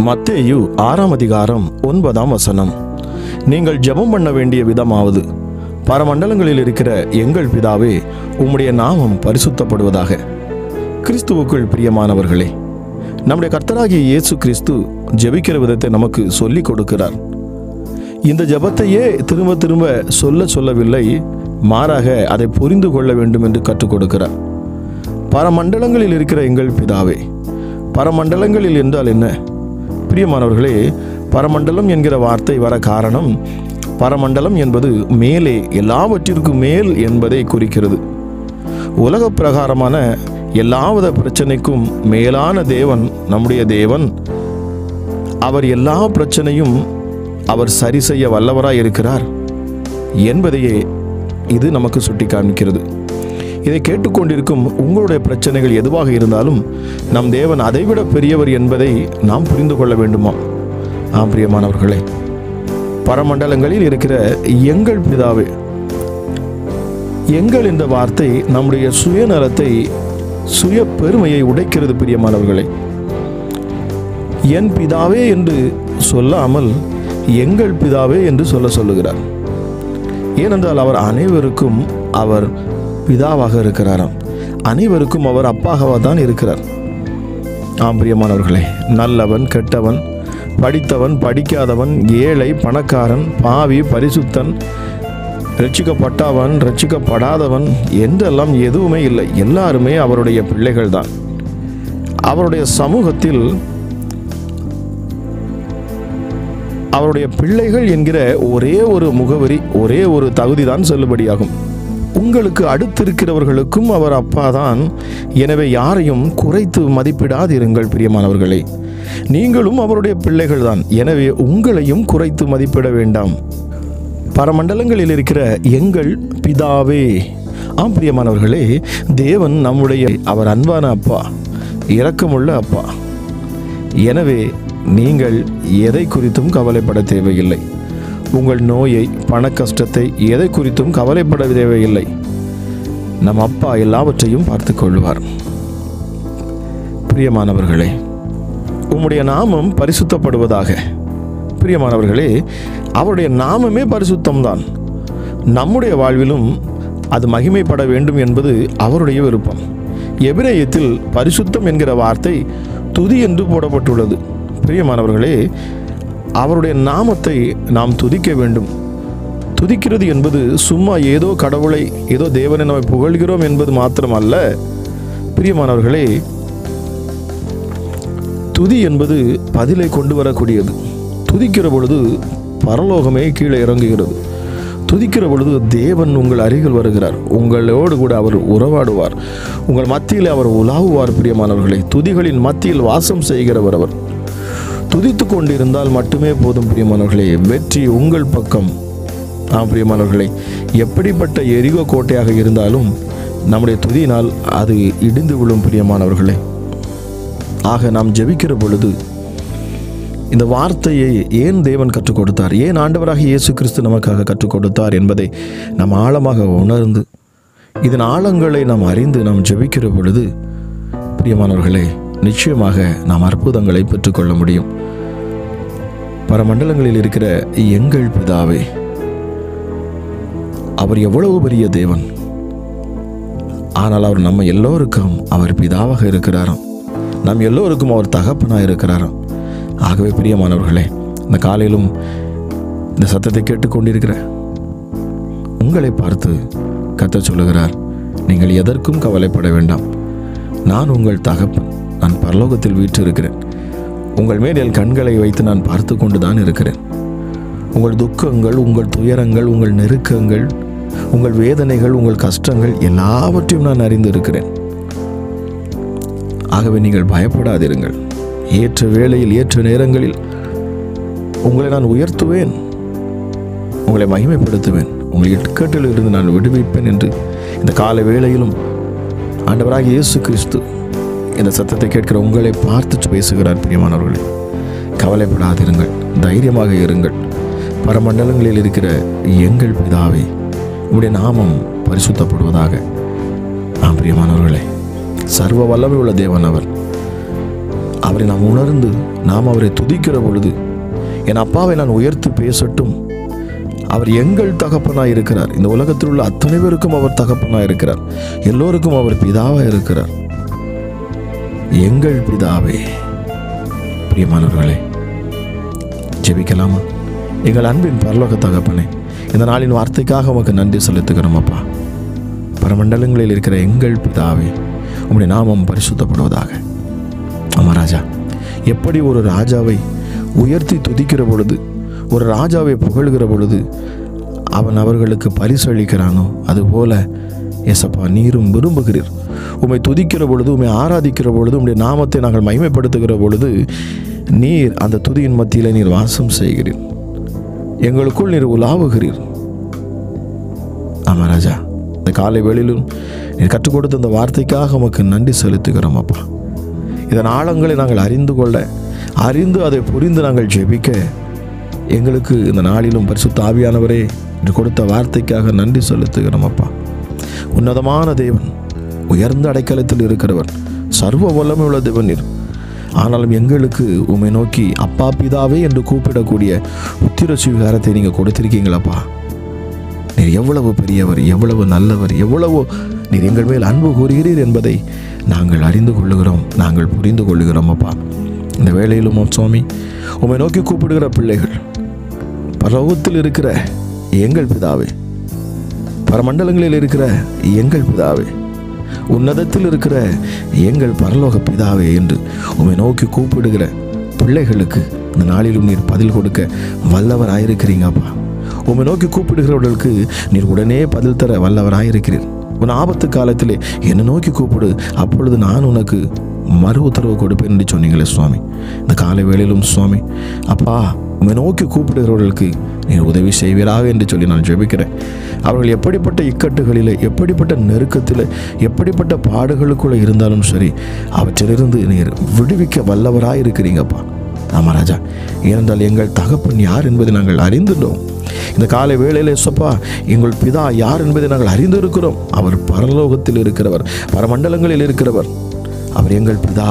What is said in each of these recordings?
மத்தேயு 6ஆம் அதிகாரம் 9ஆம் வசனம். நீங்கள் ஜெபம் பண்ண வேண்டிய விதமாவது, பரமண்டலங்களில் இருக்கிற எங்கள் பிதாவே, உம்முடைய நாமம் பரிசுத்தப்படுவதாக. கிறிஸ்துவுக்குள் பிரியமானவர்களே, நம்முடைய கர்த்தராகிய இயேசு கிறிஸ்து ஜெபிக்கிற விதத்தை நமக்கு சொல்லிக் கொடுக்கிறார். இந்த ஜெபத்தையே திரும்ப திரும்ப சொல்லவில்லை, மாறாக அதை புரிந்து கொள்ள வேண்டும் என்று கற்றுக் கொடுக்கிறார். பரமண்டலங்களில் இருக்கிற எங்கள் பிதாவே. பரமண்டலங்களில் என்றால் என்ன? பிரியமானவர்களே, பரமண்டலம் என்கிற வார்த்தை வர காரணம், பரமண்டலம் என்பது மேலே, எல்லாவற்றிற்கும் மேல் என்பதை குறிக்கிறது. உலக பிரகாரமான எல்லாவித பிரச்சனைக்கும் மேலான தேவன் நம்முடைய தேவன். அவர் எல்லா பிரச்சனையும் அவர் சரி செய்ய வல்லவராய் இருக்கிறார் என்பதையே இது நமக்கு சுட்டி காண்பிக்கிறது. இதை கேட்டுக்கொண்டிருக்கும் உங்களுடைய பிரச்சனைகள் எதுவாக இருந்தாலும் நம் தேவன் அதைவிட பெரியவர் என்பதை நாம் புரிந்து கொள்ள வேண்டுமா? பிரியமானவர்களே, பரமண்டலங்களில் இருக்கிற எங்கள் பிதாவே. எங்கள் என்ற வார்த்தை நம்முடைய சுயநலத்தை, சுய பெருமையை உடைக்கிறது. பிரியமானவர்களே, என் பிதாவே என்று சொல்லாமல் எங்கள் பிதாவே என்று சொல்லுகிறார். ஏனென்றால் அவர் அனைவருக்கும் அவர் பிதாவாக இருக்கிறாராம். அனைவருக்கும் அவர் அப்பாகவா தான் இருக்கிறார். பிரியமானவர்களே, நல்லவன், கெட்டவன், படித்தவன், படிக்காதவன், ஏழை, பணக்காரன், பாவி, பரிசுத்தன், ரட்சிக்கப்பட்டவன், ரட்சிக்கப்படாதவன் என்றெல்லாம் எதுவுமே இல்லை. எல்லாருமே அவருடைய பிள்ளைகள் தான். அவருடைய சமூகத்தில் அவருடைய பிள்ளைகள் என்கிற ஒரே ஒரு முகவரி, ஒரே ஒரு தகுதி தான் செல்லுபடியாகும். உங்களுக்கு அடுத்திருக்கிறவர்களுக்கும் அவர் அப்பாதான். எனவே யாரையும் குறைத்து மதிப்பிடாதிருங்கள். பிரியமானவர்களே, நீங்களும் அவருடைய பிள்ளைகள் தான். எனவே உங்களையும் குறைத்து மதிப்பிட வேண்டாம். பரமண்டலங்களில் இருக்கிற எங்கள் பிதாவே. பிரியமானவர்களே, தேவன் நம்முடைய அவர் அன்பான அப்பா, இரக்கமுள்ள அப்பா. எனவே நீங்கள் எதை குறித்தும் கவலைப்பட தேவையில்லை. உங்கள் நோயை, பண கஷ்டத்தை எதை குறித்தும் கவலைப்பட தேவையில்லை. நம் அப்பா எல்லாவற்றையும் பார்த்து கொள்வார். பிரியமானவர்களே, உம்முடைய நாமம் பரிசுத்தப்படுவதாக. பிரியமானவர்களே, அவருடைய நாமமே பரிசுத்தம்தான். நம்முடைய வாழ்விலும் அது மகிமைப்பட வேண்டும் என்பது அவருடைய விருப்பம். எபிரேயத்தில் பரிசுத்தம் என்கிற வார்த்தை துதி என்று போடப்பட்டுள்ளது. பிரியமானவர்களே, அவருடைய நாமத்தை நாம் துதிக்க வேண்டும். துதிக்கிறது என்பது சும்மா ஏதோ கடவுளை, ஏதோ தேவனை நம்மை புகழ்கிறோம் என்பது மாத்திரமல்ல. பிரியமானவர்களே, துதி என்பது பதிலை கொண்டு வரக்கூடியது. துதிக்கிற பொழுது பரலோகமே கீழே இறங்குகிறது. துதிக்கிற பொழுது தேவன் உங்கள் அருகில் வருகிறார். உங்களோடு கூட அவர் உறவாடுவார். உங்கள் மத்தியில் அவர் உலாவுவார். பிரியமானவர்களே, துதிகளின் மத்தியில் வாசம் செய்கிறவர் அவர். துதித்து கொண்டிருந்தால் மட்டுமே போதும். பிரியமானவர்களே, வெற்றி உங்கள் பக்கம். பிரியமானவர்களே, எப்படிப்பட்ட எரிகோ கோட்டையாக இருந்தாலும் நம்முடைய துதியினால் அது இடிந்து விழும். பிரியமானவர்களே, ஆக நாம் ஜெபிக்கிற பொழுது இந்த வார்த்தையை ஏன் தேவன் கற்றுக் கொடுத்தார், ஏன் ஆண்டவராக இயேசு கிறிஸ்து நமக்காக கற்றுக் கொடுத்தார் என்பதை நாம் ஆழமாக உணர்ந்து, இதன் ஆழங்களை நாம் அறிந்து நாம் ஜெபிக்கிற பொழுது, பிரியமானவர்களே, நிச்சயமாக நாம் அற்புதங்களை பெற்றுக்கொள்ள முடியும். பரமண்டலங்களில் இருக்கிற எங்கள் பிதாவே. அவர் எவ்வளவு பெரிய தேவன். ஆனால் அவர் நம்ம எல்லோருக்கும் அவர் பிதாவாக இருக்கிறாராம். நம் எல்லோருக்கும் அவர் தகப்பனாக இருக்கிறாராம். ஆகவே பிரியமானவர்களே, இந்த காலையிலும் இந்த சத்தத்தை கேட்டுக்கொண்டிருக்கிற உங்களை பார்த்து கர்த்தர் சொல்லுகிறார், நீங்கள் எதற்கும் கவலைப்பட வேண்டாம். நான் உங்கள் தகப்பன். நான் பரலோகத்தில் வீற்றிருக்கிறேன். உங்கள் மேல் என் கண்களை வைத்து நான் பார்த்து கொண்டு தான் இருக்கிறேன். உங்கள் துக்கங்கள், உங்கள் துயரங்கள், உங்கள் நெருக்கங்கள், உங்கள் வேதனைகள், உங்கள் கஷ்டங்கள் எல்லாவற்றையும் நான் அறிந்து இருக்கிறேன். ஆகவே நீங்கள் பயப்படாதிருங்கள். ஏற்ற வேளையில், ஏற்ற நேரங்களில் உங்களை நான் உயர்த்துவேன், உங்களை மகிமைப்படுத்துவேன், உங்களை இக்கட்டில் இருந்து நான் விடுவிப்பேன் என்று இந்த கால வேளையிலும் ஆண்டவராகிய இயேசு கிறிஸ்து இந்த சத்தத்தை கேட்கிற உங்களை பார்த்து பேசுகிறார். பிரியமானவர்களே, கவலைப்படாதிருங்கள், தைரியமாக இருங்கள். பரமண்டலங்களில் இருக்கிற எங்கள் பிதாவே, உம்முடைய நாமம் பரிசுத்தப்படுவதாக. பிரியமானவர்களே, சர்வ வல்லமை உள்ள தேவன் அவர். அவரை நாம் உணர்ந்து நாம் அவரை துதிக்கிற பொழுது, என் அப்பாவை நான் உயர்த்தி பேசட்டும், அவர் எங்கள் தகப்பனாய் இருக்கிறார். இந்த உலகத்தில் உள்ள அத்தனை பேருக்கும் அவர் தகப்பனாய் இருக்கிறார். எல்லோருக்கும் அவர் பிதாவாக இருக்கிறார். எங்கள் பிதாவே. பிரியமானவர்களே, ஜெபிக்கலாமா? எங்கள் அன்பின் பரலோக தகப்பனே, இந்த நாளின் வார்த்தைக்காக உமக்கு நன்றி செலுத்துகிறோம் அப்பா. பரமண்டலங்களில் இருக்கிற எங்கள் பிதாவே, உம்முடைய நாமம் பரிசுத்தப்படுவதாக. ஆமா ராஜா, எப்படி ஒரு ராஜாவை உயர்த்தி துதிக்கிற பொழுது, ஒரு ராஜாவை புகழ்கிற பொழுது அவன் அவர்களுக்கு பரிசளிக்கிறானோ, அதுபோல ஏசப்பா நீரும் விரும்புகிறீர். உம்மை துதிக்கிற பொழுது, உம்மை ஆராதிக்கிற பொழுது, உம்முடைய நாமத்தை நாங்கள் மகிமைப்படுத்துகிற பொழுது நீர் அந்த துதியின் மத்தியில் நீர் வாசம் செய்கிறீர். எங்களுக்குள் நீர் உலாவுகிறீர். ஆமா ராஜா, இந்த காலை வேளையிலும் நீர் கற்றுக் கொடுத்த இந்த வார்த்தைக்காக உமக்கு நன்றி செலுத்துகிறோம் அப்பா. இதன் ஆழங்களை நாங்கள் அறிந்து அதை புரிந்து நாங்கள் ஜெபிக்க எங்களுக்கு இந்த நாளிலும் பரிசுத்த ஆவியானவரே என்று கொடுத்த வார்த்தைக்காக நன்றி செலுத்துகிறோம் அப்பா. உன்னதமான தேவன், உயர்ந்த அடைக்கலத்தில் இருக்கிறவர், சர்வ வல்லமை உள்ள தேவன் நீர். ஆனாலும் எங்களுக்கு உம்மை நோக்கி அப்பா பிதாவே என்று கூப்பிடக்கூடிய உத்திர சுவீகாரத்தை நீங்கள் கொடுத்திருக்கீங்களப்பா. நீர் எவ்வளவு பெரியவர், எவ்வளவு நல்லவர், எவ்வளவோ நீர் எங்கள் மேல் அன்பு கூறுகிறீர் என்பதை நாங்கள் அறிந்து கொள்ளுகிறோம், நாங்கள் புரிந்து கொள்ளுகிறோம் அப்பா. இந்த வேளையிலும் சுவாமி, உம்மை நோக்கி கூப்பிடுகிற பிள்ளைகள், பரலோகத்தில் இருக்கிற எங்கள் பிதாவே, பரமண்டலங்களில் இருக்கிற எங்கள் பிதாவே, உன்னதத்தில் இருக்கிற எங்கள் பரலோக பிதாவே என்று உம்மை நோக்கி கூப்பிடுகிற பிள்ளைகளுக்கு இந்த நாளிலும் நீர் பதில் கொடுக்க வல்லவராயிருக்கிறீங்கப்பா. உம்மை நோக்கி கூப்பிடுகிறவர்களுக்கு நீர் உடனே பதில் தர வல்லவராயிருக்கிறீர். உன் ஆபத்து காலத்திலே என்னை நோக்கி கூப்பிடு, அப்பொழுது நான் உனக்கு மறு உத்தரவு கொடுப்பேன் என்று சொன்னீங்களே சுவாமி. இந்த காலை வேளையிலும் சுவாமி அப்பா, உம்மை நோக்கி கூப்பிடுகிறவர்களுக்கு நீர் உதவி செய்வீராக என்று சொல்லி நான் ஜெபிக்கிறேன். அவர்கள் எப்படிப்பட்ட இக்கட்டுகளில், எப்படிப்பட்ட நெருக்கத்தில், எப்படிப்பட்ட பாடுகளுக்குள்ளே இருந்தாலும் சரி, அவற்றிலிருந்து நீர் விடுவிக்க வல்லவராக இருக்கிறீங்கப்பா. ஆமா ராஜா, ஏனென்றால் எங்கள் தகப்பன் யார் என்பதை நாங்கள் அறிந்துட்டோம். இந்த காலை வேளையிலே சப்பா, எங்கள் பிதா யார் என்பதை நாங்கள் அறிந்து இருக்கிறோம். அவர் பரலோகத்தில் இருக்கிறவர், பரமண்டலங்களில் இருக்கிறவர். அவர் எங்கள் பிதா.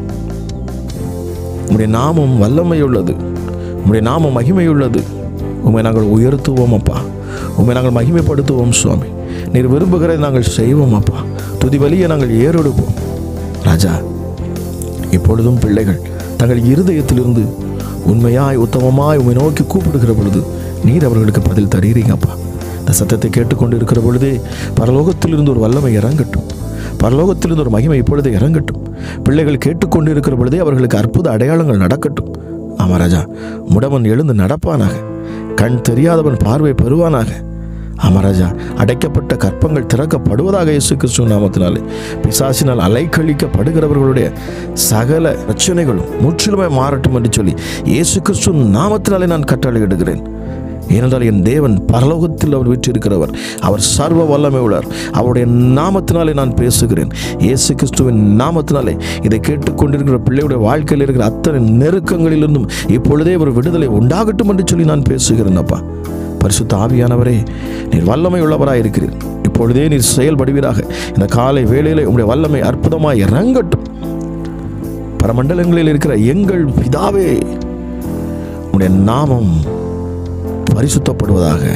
உம்முடைய நாமம் வல்லமையுள்ளது, உம்முடைய நாமம் மகிமையுள்ளது. உம்மை நாங்கள் உயர்த்துவோம் அப்பா, உம்மை நாங்கள் மகிமைப்படுத்துவோம் சுவாமி. நீர் விரும்புகிறதை நாங்கள் செய்வோம் அப்பா. துதி வலியை நாங்கள் ஏறெடுப்போம் ராஜா. இப்பொழுதும் பிள்ளைகள் தங்கள் இருதயத்திலிருந்து உண்மையாய் உத்தமமாய் உம்மை நோக்கி கூப்பிடுகிற பொழுது நீர் அவர்களுக்கு பதில் தருகிறீங்கப்பா. இந்த சத்தத்தை கேட்டுக்கொண்டு இருக்கிற பொழுதே பரலோகத்திலிருந்து ஒரு வல்லமை இறங்கட்டும், பரலோகத்திலிருந்து ஒரு மகிமை இப்பொழுது இறங்கட்டும். பிள்ளைகள் கேட்டுக்கொண்டு இருக்கிற பொழுதே அவர்களுக்கு அற்புத அடையாளங்கள் நடக்கட்டும். ஆமா ராஜா, முடவன் எழுந்து நடப்பானாக, கண் தெரியாதவன் பார்வை பெறுவானாக. ஆமராஜா, அடைக்கப்பட்ட கற்பங்கள் திறக்கப்படுவதாக இயேசு கிறிஸ்துவ நாமத்தினாலே. பிசாசினால் அலைக்கழிக்கப்படுகிறவர்களுடைய சகல பிரச்சனைகளும் முற்றிலுமாய் மாறட்டும் என்று சொல்லி இயேசு கிறிஸ்துவ நாமத்தினாலே நான் கட்டளையிடுகிறேன். ஏனென்றால் என் தேவன் பரலோகத்தில் அவர் வீற்றிருக்கிறவர், அவர் சர்வ வல்லமை உள்ளார். அவருடைய நாமத்தினாலே நான் பேசுகிறேன். இயேசு கிறிஸ்துவின் நாமத்தினாலே இதை கேட்டுக்கொண்டிருக்கிற பிள்ளையுடைய வாழ்க்கையில் இருக்கிற அத்தனை நெருக்கங்களிலிருந்தும் இப்பொழுதே ஒரு விடுதலை உண்டாகட்டும் என்று சொல்லி நான் பேசுகிறேன் அப்பா. பரிசுத்த ஆவியானவரே, நீர் வல்லமை உள்ளவராக இருக்கிறீர். இப்பொழுதே நீர் செயல்படுவீராக. இந்த காலை வேளையிலே உம்முடைய வல்லமை அற்புதமாய் இறங்கட்டும். பரமண்டலங்களில் இருக்கிற எங்கள் பிதாவே, உம்முடைய நாமம் பரிசுத்தப்படுவதாக.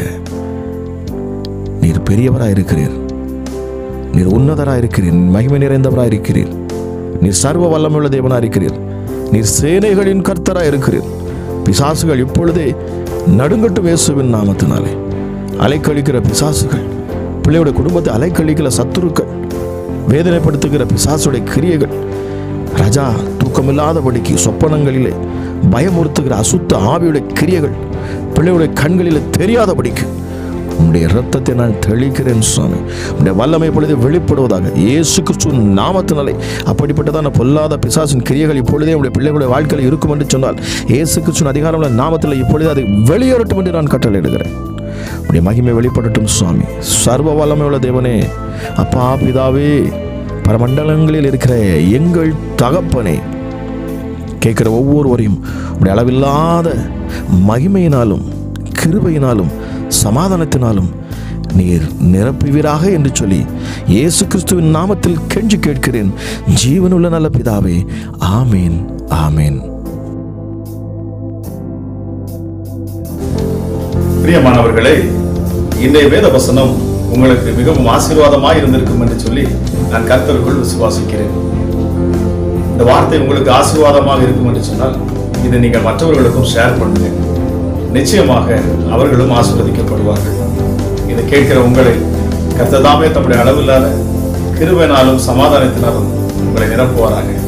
நீர் பெரியவராக இருக்கிறீர், நீர் உன்னதராக இருக்கிறீர், மகிமை நிறைந்தவராக இருக்கிறீர், நீர் சர்வ வல்லமையுள்ள தேவனாக இருக்கிறீர், நீர் சேனைகளின் கர்த்தராக இருக்கிறீர். பிசாசுகள் இப்பொழுதே நடுங்கட்டும் இயேசுவின் நாமத்தினாலே. அலைக்கழிக்கிற பிசாசுகள், பிள்ளையுடைய குடும்பத்தை அலைக்கழிக்கிற சத்துருக்கள், வேதனைப்படுத்துகிற பிசாசுடைய கிரியைகள் ராஜா, தூக்கமில்லாதபடிக்கு சொப்பனங்களிலே பயமுறுத்துகிற அசுத்த ஆவியுடைய கிரியைகள் பிள்ளையுடைய கண்களிலே தெரியாதபடிக்கு உம்முடைய இரத்தத்தை நான் தெளிக்கிறேன் சுவாமி. உம்முடைய வல்லமை பொழுது வெளிப்படுவதாக இயேசு கிறிஸ்துவின் நாமத்தினாலே. அப்படிப்பட்டதான பொல்லாத பிசாசின் கிரியைகள் இப்பொழுதே உடைய பிள்ளைகளுடைய வாழ்க்கையில் இருக்கும் என்று சொன்னால் இயேசு கிறிஸ்துவின் அதிகாரமுள்ள நாமத்தில் இப்பொழுது அதை வெளியேறட்டும் என்று நான் கட்டளையிடுகிறேன். உடைய மகிமை வெளிப்படட்டும் சுவாமி. சர்வ வல்லமை உள்ள தேவனே, அப்பா பிதாவே, பரமண்டலங்களில் இருக்கிற எங்கள் தகப்பனே, கேட்கிற ஒவ்வொருவரையும் உடைய அளவில்லாத மகிமையினாலும் கிருபையினாலும் சமாதானத்தினாலும் நீர் நிரப்புவீராக என்று சொல்லி இயேசு கிறிஸ்துவின் நாமத்தில் கெஞ்சி கேட்கிறேன் ஜீவனுள்ள நல்ல பிதாவே. ஆமேன், ஆமேன். பிரியமானவர்களே, இன்றைய வேத வசனம் உங்களுக்கு மிகவும் ஆசீர்வாதமாய் இருந்திருக்கும் என்று சொல்லி நான் கர்த்தருக்குள் விசுவாசிக்கிறேன். இந்த வார்த்தை உங்களுக்கு ஆசீர்வாதமாக இருக்கும் என்று சொன்னால் இதை நீங்கள் மற்றவர்களுக்கும் ஷேர் பண்ணுங்க. நிச்சயமாக அவர்களும் ஆசீர்வதிக்கப்படுவார்கள். இதை கேட்கிற உங்களை கர்த்தர் தாமே தம்முடைய அளவில்லாத கிருபையினாலும் சமாதானத்தினாலும் உங்களை நிரப்புவாராக.